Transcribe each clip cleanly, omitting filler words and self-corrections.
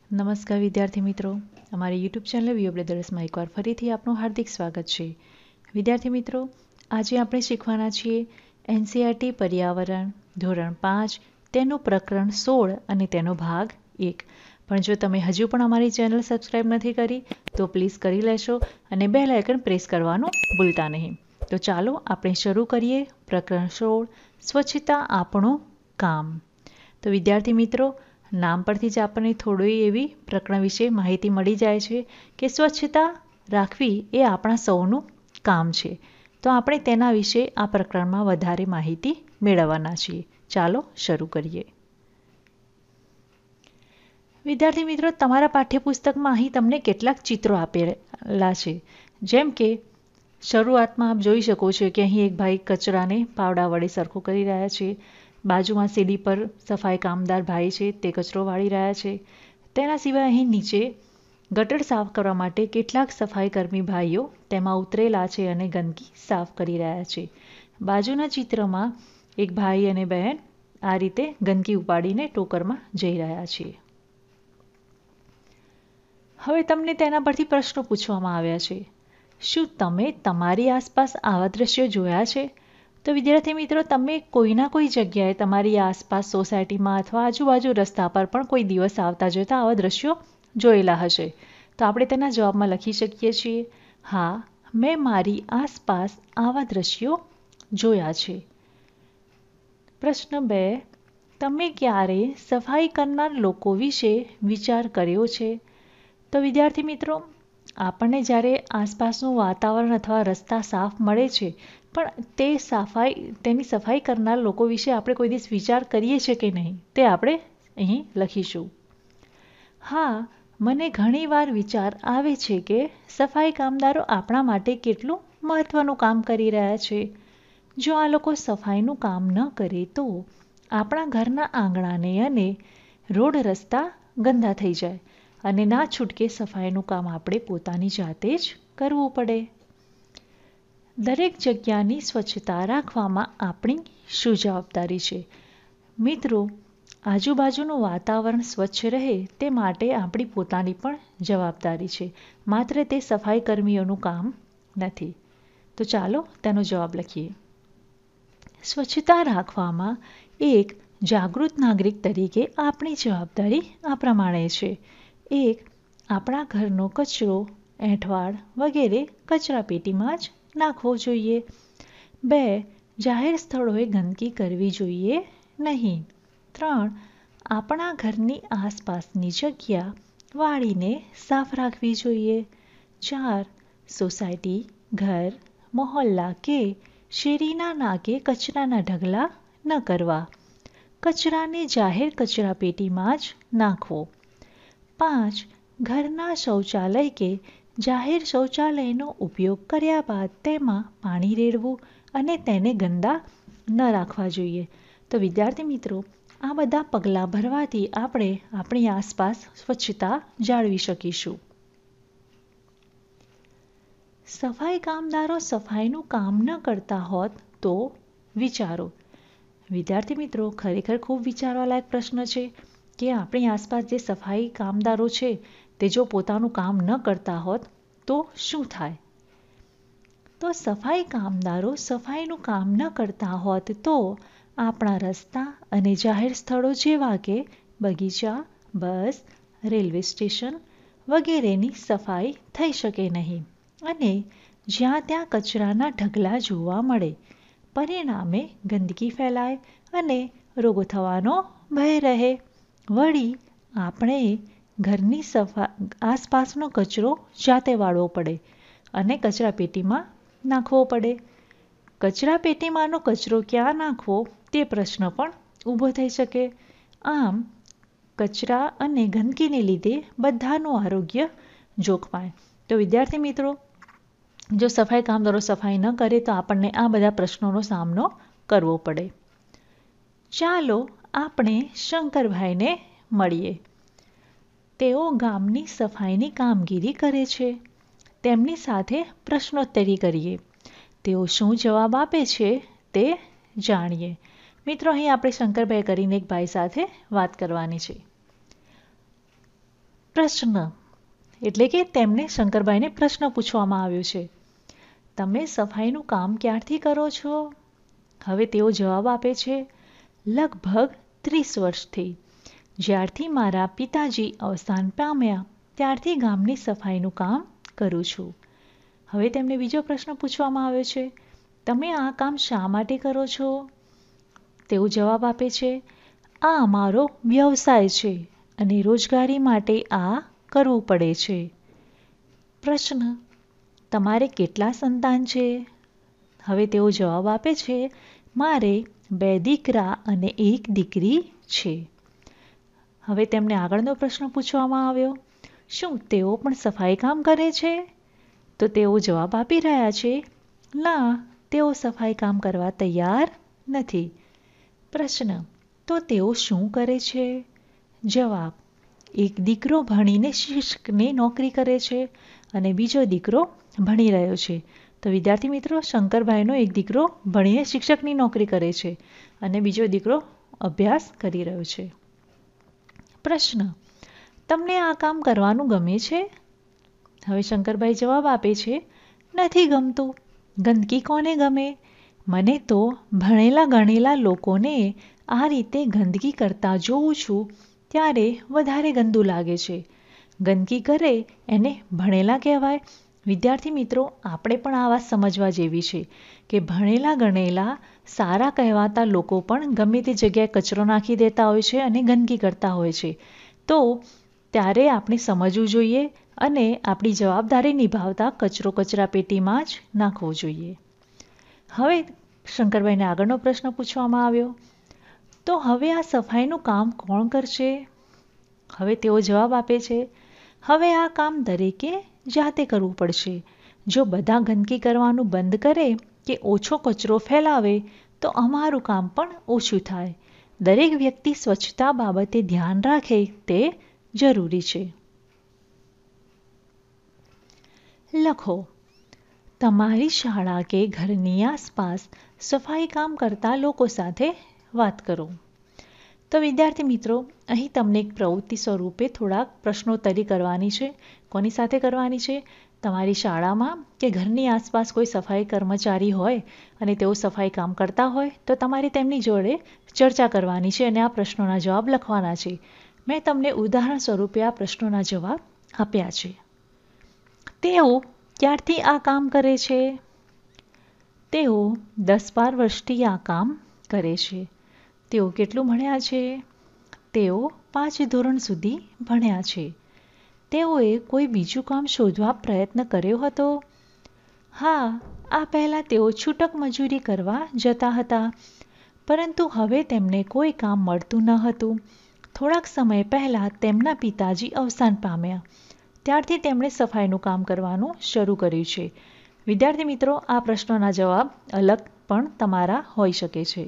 નમસ્કાર વિદ્યાર્થી મિત્રો, અમારી યુટ્યુબ ચેનલ વ્યૂ બ્રધર્સમાં એકવાર ફરીથી આપનું હાર્દિક સ્વાગત છે. વિદ્યાર્થી મિત્રો, આજે આપણે શીખવાના છીએ એનસીઈઆરટી પર્યાવરણ ધોરણ 5 તેનું પ્રકરણ 16 અને તેનો ભાગ 1. પણ જો તમે હજુ પણ અમારી ચેનલ સબસ્ક્રાઈબ નથી કરી તો પ્લીઝ કરી લેશો અને બેલ આઇકન પ્રેસ કરવાનું ભૂલતા નહીં. તો ચાલો આપણે શરૂ કરીએ પ્રકરણ 16 સ્વચ્છતા આપણું કામ. તો વિદ્યાર્થી મિત્રો, નામ પરથી જ આપણને થોડી એવી પ્રકરણ વિશે માહિતી મળી જાય છે કે સ્વચ્છતા રાખવી એ આપણા સૌનું કામ છે. તો આપણે તેના વિશે આ પ્રકરણમાં વધારે માહિતી મેળવવાના છીએ. ચાલો શરૂ કરીએ. વિદ્યાર્થી મિત્રો, તમારા પાઠ્યપુસ્તકમાં અહીં તમને કેટલાક ચિત્રો આપેલા છે. જેમ કે શરૂઆતમાં આપ જોઈ શકો છો કે અહીં એક ભાઈ કચરાને પાવડા વડે સરખું કરી રહ્યા છે. બાજુમાં સીડી પર સફાઈ કામદાર ભાઈ છે, તે કચરો વાળી રહ્યા છે. તેના સિવાય અહીં નીચે ગટર સાફ કરવા માટે કેટલાક સફાઈ કર્મી ભાઈઓ તેમાં ઉતરેલા છે અને ગંદકી સાફ કરી રહ્યા છે. બાજુના ચિત્રમાં એક ભાઈ અને બહેન આ રીતે ગંદકી ઉપાડીને ટોકરમાં જઈ રહ્યા છે. હવે તમને તેના પરથી પ્રશ્નો પૂછવામાં આવ્યા છે. શું તમે તમારી આસપાસ આવા દ્રશ્યો જોયા છે? તો વિદ્યાર્થી મિત્રો, તમે કોઈના કોઈ જગ્યાએ તમારી આસપાસ સોસાયટીમાં અથવા આજુબાજુ રસ્તા પર પણ કોઈ દિવસ આવતા જતા આવા દ્રશ્યો જોયેલા હશે. તો આપણે તેના જવાબમાં લખી શકીએ છીએ, હા, મેં મારી આસપાસ આવા દ્રશ્યો જોયા છે. પ્રશ્ન 2, તમે ક્યારે સફાઈ કરનાર લોકો વિશે વિચાર કર્યો છે? તો વિદ્યાર્થી મિત્રો, આપણને જ્યારે આસપાસનું વાતાવરણ અથવા રસ્તા સાફ મળે છે, પણ તેની સફાઈ કરનાર લોકો વિશે આપણે કોઈ દિવસ વિચાર કરીએ છીએ કે નહીં, તે આપણે અહીં લખીશું. હા, મને ઘણીવાર વિચાર આવે છે કે સફાઈ કામદારો આપણા માટે કેટલું મહત્ત્વનું કામ કરી રહ્યા છે. જો આ લોકો સફાઈનું કામ ન કરે તો આપણા ઘરના આંગણાને અને રોડ રસ્તા ગંદા થઈ જાય અને ના છૂટકે સફાઈનું કામ આપણે પોતાની જાતે જ કરવું પડે. દરેક જગ્યાની સ્વચ્છતા રાખવામાં આપણી શું જવાબદારી છે? મિત્રો, આજુબાજુનું વાતાવરણ સ્વચ્છ રહે તે માટે આપણી પોતાની પણ જવાબદારી છે. માત્ર તે સફાઈ કર્મીઓનું કામ નથી. તો ચાલો તેનો જવાબ લખીએ. સ્વચ્છતા રાખવામાં એક જાગૃત નાગરિક તરીકે આપણી જવાબદારી આ પ્રમાણે છે. 1. આપણા ઘરનો કચરો, એંઠવાડ વગેરે કચરાપેટીમાં જ નાખવો જોઈએ. 2. જાહેર સ્થળોએ ગંદકી કરવી જોઈએ નહીં. 3. આપણા ઘરની આસપાસની જગ્યા વાળીને સાફ રાખવી જોઈએ. 4. સોસાયટી, ઘર, મહોલ્લા કે શેરીના નાકે કચરાના ઢગલા ન કરવા. કચરાને જાહેર કચરાપેટીમાં જ નાખવો. 5. ઘરના શૌચાલય કે જાહેર શૌચાલયનો ઉપયોગ કર્યા બાદ તેમાં પાણી રેડવું અને તેને ગંદા ન રાખવા જોઈએ. તો વિદ્યાર્થી મિત્રો, આ બધા પગલાં ભરવાથી આપણે આપણી આસપાસ સ્વચ્છતા જાળવી શકીશું. સફાઈ કામદારો સફાઈનું કામ ન કરતા હોત તો વિચારો. વિદ્યાર્થી મિત્રો, ખરેખર ખૂબ વિચારવાલાયક પ્રશ્ન છે કે આપણી આસપાસ જે સફાઈ કામદારો છે તે જો પોતાનું કામ ન કરતા હોત તો શું થાય? તો સફાઈ કામદારો સફાઈનું કામ ન કરતા હોત તો આપણા રસ્તા અને જાહેર સ્થળો જેવા કે બગીચા, બસ, રેલવે સ્ટેશન વગેરેની સફાઈ થઈ શકે નહીં અને જ્યાં ત્યાં કચરાના ઢગલા જોવા મળે. પરિણામે ગંદકી ફેલાય અને રોગો થવાનો ભય રહે. વળી આપણે ઘરની આસપાસનો કચરો જાતે વાળવો પડે અને કચરાપેટીમાં નાખવો પડે. કચરાપેટીમાંનો કચરો ક્યાં નાખવો તે પ્રશ્ન પણ ઊભો થઈ શકે. આમ કચરા અને ગંદકીને લીધે બધાનું આરોગ્ય જોખમાય. તો વિદ્યાર્થી મિત્રો, જો સફાઈ કામદારો સફાઈ ન કરે તો આપણને આ બધા પ્રશ્નોનો સામનો કરવો પડે. ચાલો આપણે શંકરભાઈને મળીએ. તેઓ ગામની સફાઈની કામગીરી કરે છે. તેમની સાથે પ્રશ્નોત્તરી કરીએ. તેઓ શું જવાબ આપે છે તે જાણીએ. મિત્રો, અહીં આપણે શંકરભાઈ કરીને એક ભાઈ સાથે વાત કરવાની છે. પ્રશ્ન એટલે કે તેમને શંકરભાઈને પ્રશ્ન પૂછવામાં આવ્યો છે. તમે સફાઈનું કામ ક્યારથી કરો છો? હવે તેઓ જવાબ આપે છે, લગભગ 30 વર્ષથી. જ્યારથી મારા પિતાજી અવસાન પામ્યા ત્યારથી ગામની સફાઈનું કામ કરું છું. હવે તેમને બીજો પ્રશ્ન પૂછવામાં આવ્યો છે, તમે આ કામ શા માટે કરો છો? તેઓ જવાબ આપે છે, આ અમારો વ્યવસાય છે અને રોજગારી માટે આ કરવું પડે છે. પ્રશ્ન, તમારે કેટલા સંતાન છે? હવે તેઓ જવાબ આપે છે, મારે 2 દીકરા અને 1 દીકરી છે. હવે તેમને આગળનો પ્રશ્ન પૂછવામાં આવ્યો, શું તેઓ પણ સફાઈ કામ કરે છે? તો તેઓ જવાબ આપી રહ્યા છે, ના, તેઓ સફાઈ કામ કરવા તૈયાર નથી. પ્રશ્ન, તો તેઓ શું કરે છે? જવાબ, એક દીકરો ભણીને શિક્ષકની નોકરી કરે છે અને બીજો દીકરો ભણી રહ્યો છે. તો વિદ્યાર્થી મિત્રો, શંકરભાઈનો એક દીકરો ભણીને શિક્ષકની નોકરી કરે છે અને બીજો દીકરો અભ્યાસ કરી રહ્યો છે. પ્રશ્ન, તમને આ કામ કરવાનું ગમે છે? હવે શંકરભાઈ જવાબ આપે છે, નથી ગમતું. ગંદકી કોને ગમે? મને તો ભણેલા ગણેલા લોકોને આ રીતે ગંદકી કરતા જોઉં છું ત્યારે વધારે ગંદુ લાગે છે. ગંદકી કરે એને ભણેલા કહેવાય? વિદ્યાર્થી મિત્રો, આપણે પણ આ વાત સમજવા જેવી છે કે ભણેલા ગણેલા સારા કહેવાતા લોકો પણ ગમે તે જગ્યાએ કચરો નાખી દેતા હોય છે અને ગંદકી કરતા હોય છે. તો ત્યારે આપણે સમજવું જોઈએ અને આપણી જવાબદારી નિભાવતા કચરો કચરાપેટીમાં જ નાખવો જોઈએ. હવે શંકરભાઈને આગળનો પ્રશ્ન પૂછવામાં આવ્યો, તો હવે આ સફાઈનું કામ કોણ કરશે? હવે તેઓ જવાબ આપે છે, હવે આ કામ દરેકે જાતે કરવું પડશે. જો બધા ગંદકી કરવાનું બંધ કરે કે ઓછો કચરો ફેલાવે તો અમારું કામ પણ ઓછું થાય. દરેક વ્યક્તિ સ્વચ્છતા બાબતે ધ્યાન રાખે તે જરૂરી છે. લખો, તમારી શાળા કે ઘરની આસપાસ સફાઈ કામ કરતા લોકો સાથે વાત કરો. તો વિદ્યાર્થી મિત્રો, અહીં તમને એક પ્રવૃત્તિ સ્વરૂપે થોડાક પ્રશ્નોત્તરી કરવાની છે. કોની સાથે કરવાની છે? તમારી શાળામાં કે ઘરની આસપાસ કોઈ સફાઈ કર્મચારી હોય અને તેઓ સફાઈ કામ કરતા હોય તો તમારે તેમની જોડે ચર્ચા કરવાની છે અને આ પ્રશ્નોના જવાબ લખવાના છે. મેં તમને ઉદાહરણ સ્વરૂપે આ પ્રશ્નોના જવાબ આપ્યા છે. તેઓ ક્યારથી આ કામ કરે છે? તેઓ 10-12 વર્ષથી આ કામ કરે છે. તેઓ કેટલું ભણ્યા છે? તેઓ 5 ધોરણ સુધી ભણ્યા છે. તેઓએ કોઈ બીજું કામ શોધવા પ્રયત્ન કર્યો હતો? હા, આ પહેલાં તેઓ છૂટક મજૂરી કરવા જતા હતા, પરંતુ હવે તેમને કોઈ કામ મળતું ન હતું. થોડાક સમય પહેલાં તેમના પિતાજી અવસાન પામ્યા. ત્યારથી તેમણે સફાઈનું કામ કરવાનું શરૂ કર્યું છે. વિદ્યાર્થી મિત્રો, આ પ્રશ્નોના જવાબ અલગ પણ તમારા હોઈ શકે છે.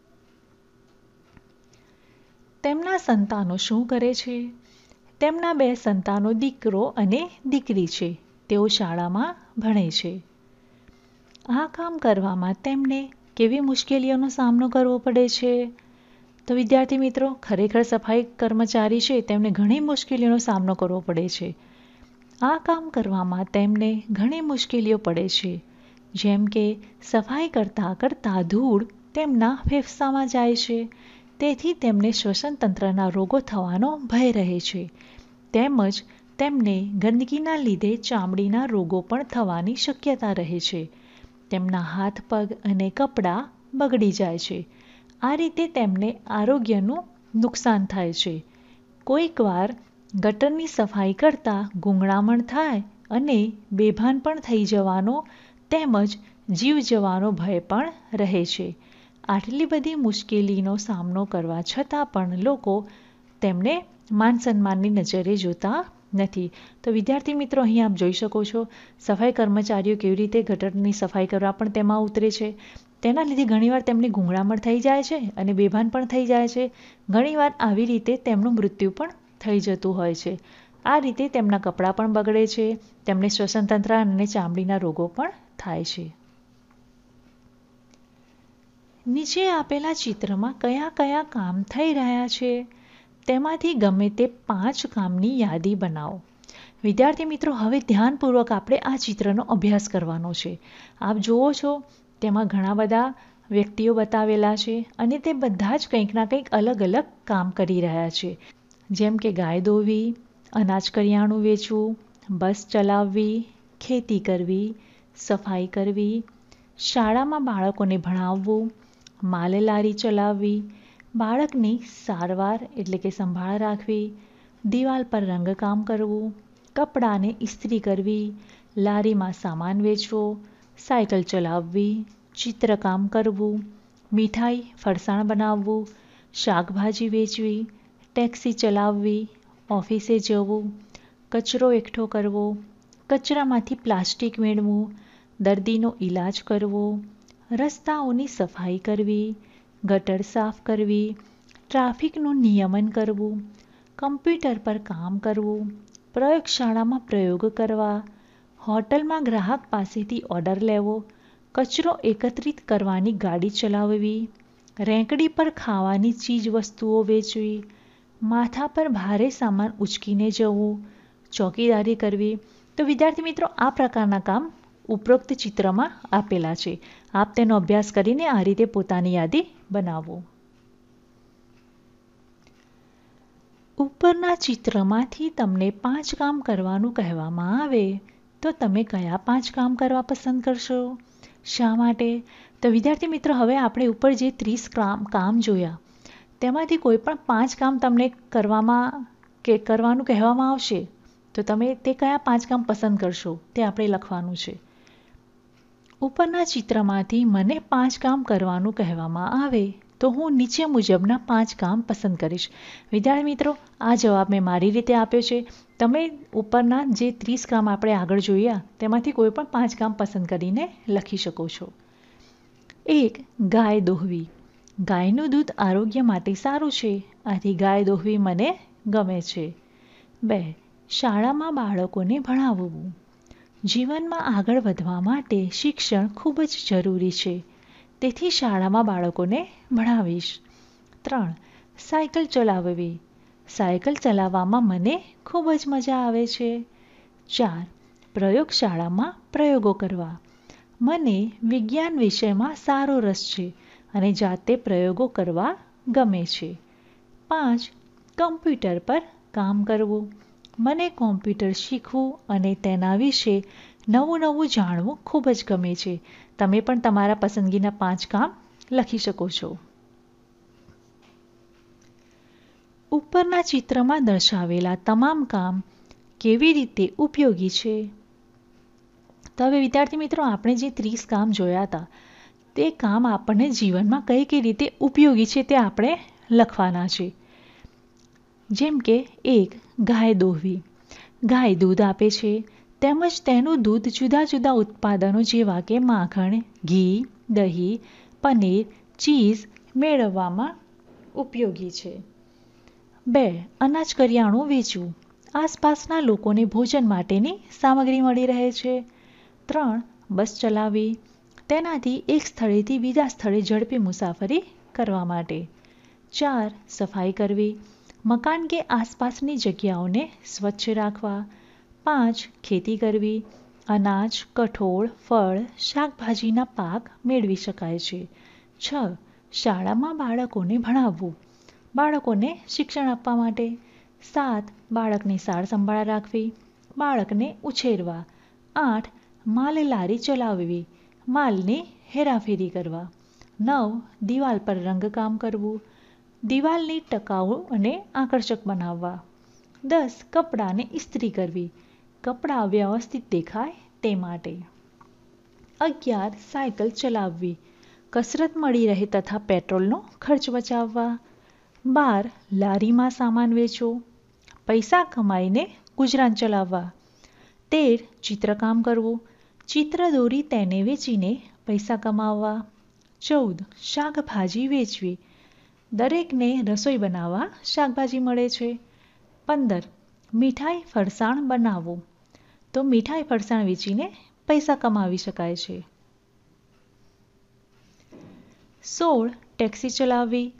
તેમના સંતાનો શું કરે છે? તેમના 2 સંતાનો દીકરો અને દીકરી છે. તેઓ શાળામાં ભણે છે. આ કામ કરવામાં તેમને કેવી મુશ્કેલીઓનો સામનો કરવો પડે છે? તો વિદ્યાર્થી મિત્રો, ખરેખર સફાઈ કર્મચારી છે તેમને ઘણી મુશ્કેલીઓનો સામનો કરવો પડે છે. આ કામ કરવામાં તેમને ઘણી મુશ્કેલીઓ પડે છે, જેમ કે સફાઈ કરતાં કરતાં ધૂળ તેમના ફેફસામાં જાય છે. તેથી તેમને શ્વસન તંત્રના રોગો થવાનો ભય રહે છે. તેમજ તેમને ગંદકીના લીધે ચામડીના રોગો પણ થવાની શક્યતા રહે છે. તેમના હાથ પગ અને કપડાં બગડી જાય છે. આ રીતે તેમને આરોગ્યનું નુકસાન થાય છે. કોઈકવાર ગટરની સફાઈ કરતાં ગૂંગળામણ થાય અને બેભાન પણ થઈ જવાનો તેમજ જીવ જવાનો ભય પણ રહે છે. આટલી બધી મુશ્કેલીનો સામનો કરવા છતાં પણ લોકો તેમને માન સન્માનની નજરે જોતા નથી. તો વિદ્યાર્થી મિત્રો, અહીં આપ જોઈ શકો છો સફાઈ કર્મચારીઓ કેવી રીતે ગટરની સફાઈ કરવા પણ તેમાં ઉતરે છે. તેના લીધે ઘણીવાર તેમને ગૂંગળામણ થઈ જાય છે અને બેભાન પણ થઈ જાય છે. ઘણીવાર આવી રીતે તેમનું મૃત્યુ પણ થઈ જતું હોય છે. આ રીતે તેમના કપડાં પણ બગડે છે, તેમને શ્વસનતંત્ર અને ચામડીના રોગો પણ થાય છે. નીચે આપેલા ચિત્રમાં કયા કયા કામ થઈ રહ્યા છે? તેમાંથી ગમે તે 5 કામની યાદી બનાવો. વિદ્યાર્થી મિત્રો, હવે ધ્યાનપૂર્વક આપણે આ ચિત્રનો અભ્યાસ કરવાનો છે. આપ જુઓ છો તેમાં ઘણા બધા વ્યક્તિઓ બતાવેલા છે અને તે બધા જ કંઈક ના કંઈક અલગ અલગ કામ કરી રહ્યા છે. જેમ કે ગાય દોવી, અનાજ કરિયાણું વેચવું, બસ ચલાવવી, ખેતી કરવી, સફાઈ કરવી, શાળામાં બાળકોને ભણાવવું, માલ લારી ચલાવવી, બાળકની સારવાર એટલે કે સંભાળ રાખવી, દિવાલ પર રંગકામ કરવું, કપડાને ઇસ્ત્રી કરવી, લારીમાં સામાન વેચવો, સાયકલ ચલાવવી, ચિત્રકામ કરવું, મીઠાઈ ફરસાણ બનાવવું, શાકભાજી વેચવી, ટેક્સી ચલાવવી, ઓફિસે જવું, કચરો એકઠો કરવો, કચરામાંથી પ્લાસ્ટિક મેળવવું, દર્દીનો ઈલાજ કરવો, રસ્તાઓની સફાઈ કરવી, ગટર સાફ કરવી, ટ્રાફિકનું નિયમન કરવું, કમ્પ્યુટર પર કામ કરવું, પ્રયોગશાળામાં પ્રયોગ કરવા, હોટલમાં ગ્રાહક પાસેથી ઓર્ડર લેવો, કચરો એકત્રિત કરવાની ગાડી ચલાવવી, રેંકડી પર ખાવાની ચીજ વસ્તુઓ વેચવી, માથા પર ભારે સામાન ઉચકીને જવું, ચોકીદારી કરવી. તો વિદ્યાર્થી મિત્રો, આ પ્રકારના કામ ઉપરોક્ત ચિત્રમાં આપેલા છે. આપ તેનો અભ્યાસ કરીને આ રીતે પોતાની યાદી બનાવો. ઉપરના ચિત્રમાંથી તમને 5 કામ કરવાનું કહેવામાં આવે તો તમે કયા 5 કામ કરવા પસંદ કરશો? શા માટે? તો વિદ્યાર્થી મિત્રો, હવે આપણે ઉપર જે 30 કામ જોયા તેમાંથી કોઈ પણ 5 કામ તમને કરવાનું કહેવામાં આવશે તો તમે તે કયા 5 કામ પસંદ કરશો તે આપણે લખવાનું છે. ઉપરના ચિત્રમાંથી મને 5 કામ કરવાનું કહેવામાં આવે તો હું નીચે મુજબના 5 કામ પસંદ કરીશ. વિદ્યાર્થી મિત્રો, આ જવાબ મેં મારી રીતે આપ્યો છે. તમે ઉપરના જે 30 કામ આપણે આગળ જોયા તેમાંથી કોઈ પણ 5 કામ પસંદ કરીને લખી શકો છો. 1. ગાય દોહવી. ગાયનું દૂધ આરોગ્ય માટે સારું છે, આથી ગાય દોહવી મને ગમે છે. 2. શાળામાં બાળકોને ભણાવવું. જીવનમાં આગળ વધવા માટે શિક્ષણ ખૂબ જ જરૂરી છે, તેથી શાળામાં બાળકોને ભણાવીશ. 3. સાયકલ ચલાવવી. સાયકલ ચલાવવામાં મને ખૂબ જ મજા આવે છે. 4. પ્રયોગશાળામાં પ્રયોગો કરવા. મને વિજ્ઞાન વિષયમાં સારો રસ છે અને જાતે પ્રયોગો કરવા ગમે છે. 5. કમ્પ્યુટર પર કામ કરવું. મને કોમ્પ્યુટર શીખવું અને તેના વિશે નવું જાણવું ખૂબ જ ગમે છે. તમે પણ તમારા પસંદગીના 5 કામ લખી શકો છો. ઉપરના ચિત્રમાં દર્શાવેલા તમામ કામ કેવી રીતે ઉપયોગી છે? તો હવે વિદ્યાર્થી મિત્રો, આપણે જે 30 કામ જોયા હતા તે કામ આપણને જીવનમાં કઈ રીતે ઉપયોગી છે તે આપણે લખવાના છે. જેમ કે 1. ગાય દોહવી. ગાય દૂધ આપે છે તેમજ તેનું દૂધ જુદા જુદા ઉત્પાદનો જેવા કે માખણ, ઘી, દહીં, પનીર, ચીઝ મેળવવામાં ઉપયોગી છે. 2. અનાજ કરિયાણું વેચવું. આસપાસના લોકોને ભોજન માટેની સામગ્રી મળી રહે છે. 3. બસ ચલાવવી. તેનાથી એક સ્થળેથી બીજા સ્થળે ઝડપી મુસાફરી કરવા માટે. 4. સફાઈ કરવી. મકાન કે આસપાસની જગ્યાઓને સ્વચ્છ રાખવા. 5. ખેતી કરવી. અનાજ, કઠોળ, ફળ, શાકભાજીના પાક મેળવી શકાય છે. 6. શાળામાં બાળકોને ભણાવવું. બાળકોને શિક્ષણ આપવા માટે. 7. બાળકની સાર સંભાળ રાખવી. બાળકને ઉછેરવા. 8. માલ લારી ચલાવવી. માલની હેરાફેરી કરવા. 9. દિવાલ પર રંગકામ કરવું. દિવાલની ટકાઉ અને આકર્ષક બનાવવા. 10. કપડાને ઇસ્ત્રી કરવી. કપડાં વ્યવસ્થિત દેખાય તે માટે. 11. સાયકલ ચલાવવી. કસરત મળી રહે તથા પેટ્રોલનો ખર્ચ બચાવવા. 12. લારીમાં સામાન વેચો. પૈસા કમાઈને ગુજરાન ચલાવવા. 13. ચિત્રકામ કરવું. ચિત્ર દોરી તેને વેચીને પૈસા કમાવવા. 14. શાકભાજી વેચવી. દરેકને રસોઈ બનાવવા શાકભાજી મળે છે. 15. મીઠાઈ ફરસાણ બનાવવું. તો મીઠાઈ ફરસાણ વેચીને પૈસા કમાવી શકાય છે. 16. ટેક્સી ચલાવવી.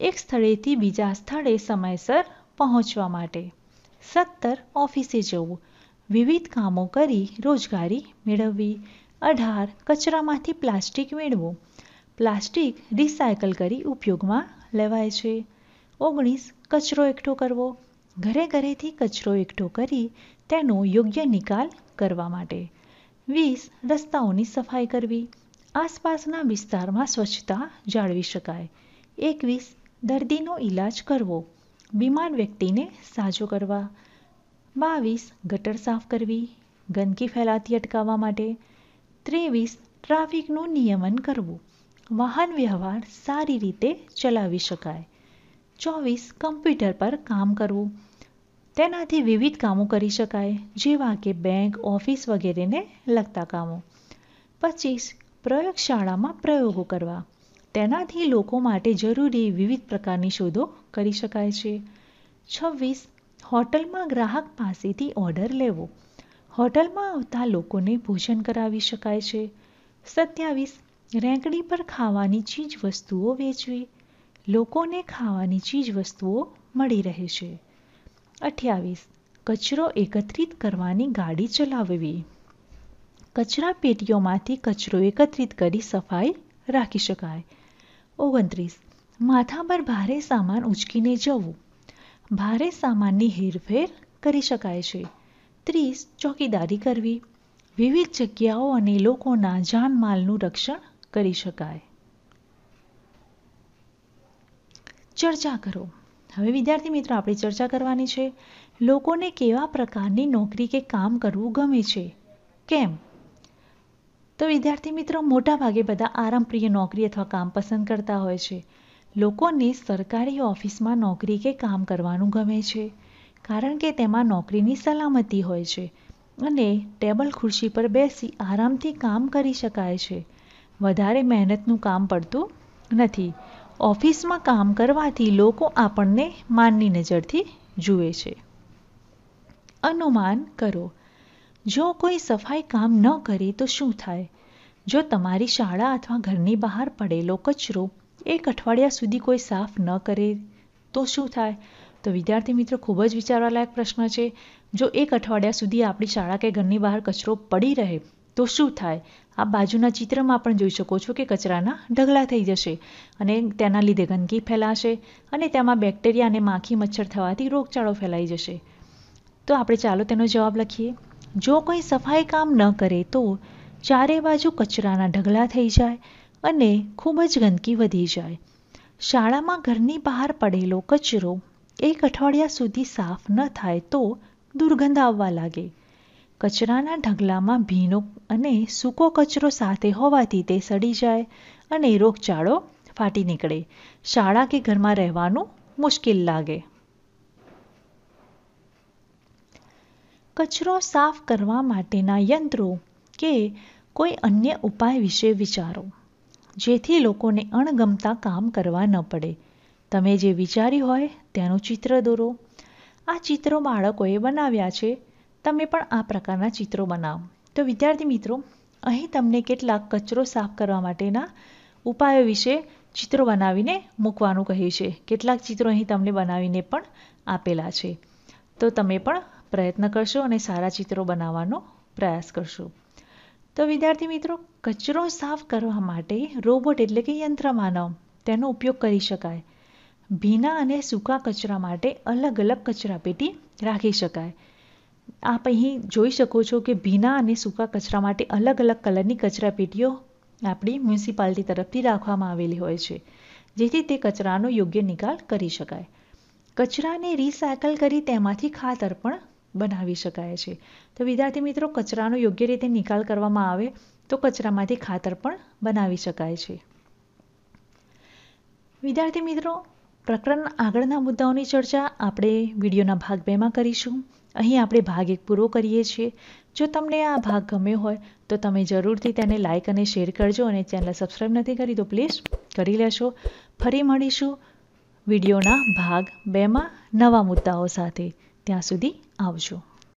એક સ્થળેથી બીજા સ્થળે સમયસર પહોંચવા માટે. 17 ઓફિસે જવું, વિવિધ કામો કરી રોજગારી મેળવવી. 18 કચરામાંથી પ્લાસ્ટિક મેળવવું, પ્લાસ્ટિક રિસાયકલ કરી ઉપયોગમાં લેવાય છે. 19 કચરો એકઠો કરવો, ઘરે ઘરેથી કચરો એકઠો કરી તેનો યોગ્ય નિકાલ કરવા માટે. 20 રસ્તાઓની સફાઈ કરવી, આસપાસના વિસ્તારમાં સ્વચ્છતા જાળવી શકાય. 21 દર્દીનો ઈલાજ કરવો, બીમાર વ્યક્તિને સાજો કરવા. 22 ગટર સાફ કરવી, ગંદકી ફેલાતી અટકાવવા માટે. 23 ટ્રાફિકનું નિયમન કરવું, વાહન વ્યવહાર સારી રીતે ચલાવી શકાય. 24 કમ્પ્યુટર પર કામ કરવું, તેનાથી વિવિધ કામો કરી શકાય, જેવા કે બેંક, ઓફિસ વગેરેને લગતા કામો. 25 પ્રયોગશાળામાં પ્રયોગો કરવા, તેનાથી લોકો માટે જરૂરી વિવિધ પ્રકારની શોધો કરી શકાય છે. 26 હોટલમાં ગ્રાહક પાસેથી ઓર્ડર લેવો, હોટલમાં આવતા લોકોને ભોજન કરાવી શકાય છે. 27 રેંકડી પર ખાવાની ચીજ વસ્તુઓ વેચવી, લોકોને ખાવાની ચીજ વસ્તુઓ મળી રહે છે. 28 કચરો એકત્રિત કરવાની ગાડી ચલાવવી, કચરા પેટીઓમાંથી કચરો એકત્રિત કરી સફાઈ રાખી શકાય. 29 માથા પર ભારે સામાન ઉચકીને જવું, ભારે સામાનની હેરફેર કરી શકાય છે. 30 ચોકીદારી કરવી, વિવિધ જગ્યાઓ અને લોકોના જાનમાલનું રક્ષણ કરી શકાય. ચર્ચા કરો. હવે વિદ્યાર્થી મિત્રો આપણે ચર્ચા કરવાની છે. લોકોને કેવા પ્રકારની નોકરી કે કામ કરવું ગમે છે, કેમ? તો વિદ્યાર્થી મિત્રો મોટાભાગે બધા આરામપ્રિય નોકરી અથવા કામ પસંદ કરતા હોય છે. લોકોને સરકારી ઓફિસમાં નોકરી કે કામ કરવાનું ગમે છે, કારણ કે તેમાં નોકરીની સલામતી હોય છે અને ટેબલ ખુરશી પર બેસી આરામથી કામ કરી શકાય છે. વધારે મહેનતનું કામ પડતું નથી. ઓફિસમાં કામ કરવાથી લોકો આપણને માનની નજરથી જુએ છે. અનુમાન કરો. જો કોઈ સફાઈ કામ ન કરે તો શું થાય? જો તમારી શાળા અથવા ઘરની બહાર પડેલો કચરો એક અઠવાડિયા સુધી કોઈ સાફ ન કરે તો શું થાય? તો વિદ્યાર્થી મિત્રો ખૂબ જ વિચારવાલાયક પ્રશ્ન છે. જો એક અઠવાડિયા સુધી આપણી શાળા કે ઘરની બહાર કચરો પડી રહે તો શું થાય? આ બાજુના ચિત્રમાં પણ જોઈ શકો છો કે કચરાના ઢગલા થઈ જશે અને તેના લીધે ગંદકી ફેલાશે અને તેમાં બેક્ટેરિયા અને માખી મચ્છર થવાથી રોગચાળો ફેલાઈ જશે. તો આપણે ચાલો તેનો જવાબ લખીએ. જો કોઈ સફાઈ કામ ન કરે તો ચારે બાજુ કચરાના ઢગલા થઈ જાય અને ખૂબ જ ગંદકી વધી જાય. શાળામાં ઘરની બહાર પડેલો કચરો એક અઠવાડિયા સુધી સાફ ન થાય તો દુર્ગંધ આવવા લાગે. કચરાના ઢગલામાં ભીનો અને સૂકો કચરો સાથે હોવાથી તે સડી જાય અને રોગચાળો ફાટી નીકળે. શાળા કે ઘરમાં રહેવાનું મુશ્કેલ લાગે. કચરો સાફ કરવા માટેના યંત્રો કે કોઈ અન્ય ઉપાય વિશે વિચારો, જેથી લોકોને અણગમતા કામ કરવા ન પડે. તમે જે વિચાર્યું હોય તેનું ચિત્ર દોરો. આ ચિત્રો બાળકોએ બનાવ્યા છે. તમે પણ આ પ્રકારના ચિત્રો બનાવો. તો વિદ્યાર્થી મિત્રો, અહીં તમને કેટલાક કચરો સાફ કરવા માટેના ઉપાયો વિશે ચિત્રો બનાવીને મૂકવાનું કહ્યું છે. કેટલાક ચિત્રો અહીં તમને બનાવીને પણ આપેલા છે. તો તમે પણ પ્રયત્ન કરશો અને સારા ચિત્રો બનાવવાનો પ્રયાસ કરશો. તો વિદ્યાર્થી મિત્રો, કચરો સાફ કરવા માટે રોબોટ એટલે કે યંત્રમાનવ તેનો ઉપયોગ કરી શકાય. ભીના અને સૂકા કચરા માટે અલગ અલગ કચરાપેટી રાખી શકાય. આપ અહીં જોઈ શકો છો કે ભીના અને સૂકા કચરા માટે અલગ અલગ કલરની કચરાપેટીઓ આપણી મ્યુનિસિપાલિટી તરફથી રાખવામાં આવેલી હોય છે, જેથી તે કચરાનો યોગ્ય નિકાલ કરી શકાય. કચરાને રિસાયકલ કરી તેમાંથી ખાતર પણ બનાવી શકાય છે. તો વિદ્યાર્થી મિત્રો, કચરાનો યોગ્ય રીતે નિકાલ કરવામાં આવે તો કચરામાંથી ખાતર પણ બનાવી શકાય છે. વિદ્યાર્થી મિત્રો, પ્રકરણના આગળના મુદ્દાઓની ચર્ચા આપણે વિડીયોના ભાગ 2માં કરીશું. અહીં આપણે ભાગ 1 પૂરો કરીએ છીએ. જો તમને આ ભાગ ગમ્યો હોય તો તમે જરૂરથી તેને લાઇક અને શેર કરજો અને ચેનલ સબસ્ક્રાઈબ નથી કરી તો પ્લીઝ કરી લેશો. ફરી મળીશું વિડીયોના ભાગ 2માં નવા મુદ્દાઓ સાથે. ત્યાં સુધી આવજો.